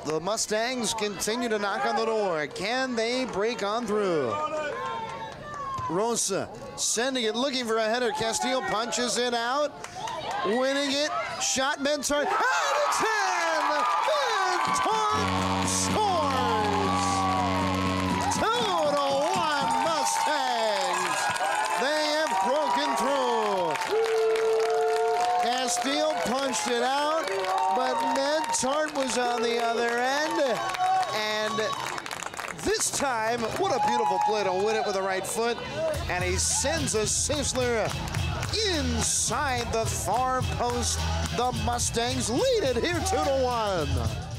The Mustangs continue to knock on the door. Can they break on through? Rosa sending it, looking for a header. Castile punches it out, winning it. Shot Medtart, and it's in! Medtart scores! 2-1 Mustangs. They have broken through. Castile punched it out, but Medtart was on the other end, and this time, what a beautiful play to win it with the right foot, and he sends a Sisler inside the far post. The Mustangs lead it here 2-1.